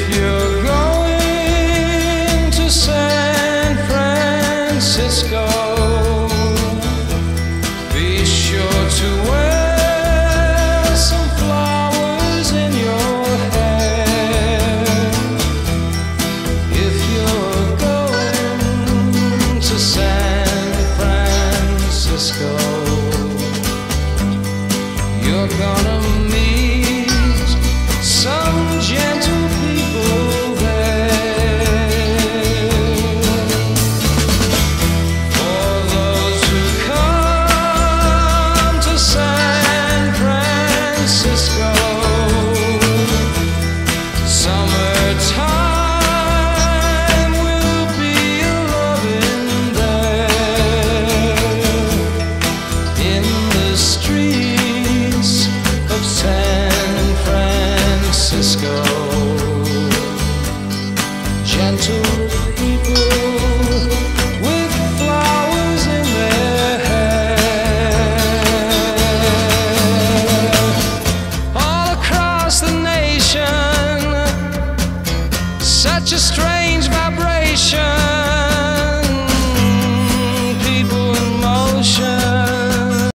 you're going to San Francisco, be sure to wear some flowers in your hair. If you're going to San Francisco, you're gonna meet some gentle people there. For those who come to San Francisco, summertime will be a-loving there. In the streets of San Francisco, gentle people with flowers in their hair. All across the nation, such a strange vibration